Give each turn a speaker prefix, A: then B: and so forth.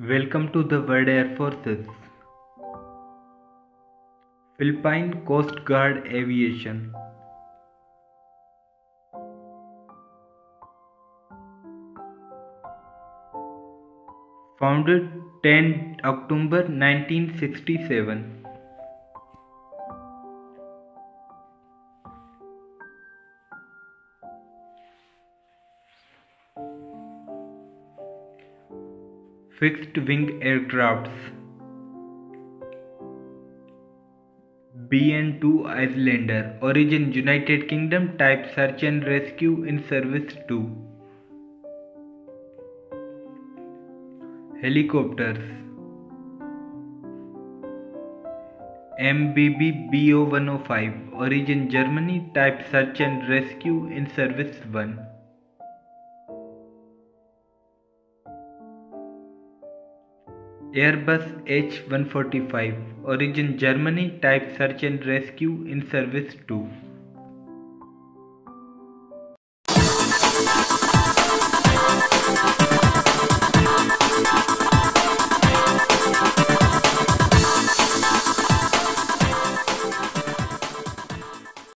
A: Welcome to the World Air Forces. Philippine Coast Guard Aviation. Founded 10 October 1967. Fixed wing aircrafts. BN-2 Islander, origin United Kingdom, type search and rescue, in service 2. Helicopters. MBB BO-105, origin Germany, type search and rescue, in service 1. Airbus H-145, origin Germany, type search and rescue, in service 2.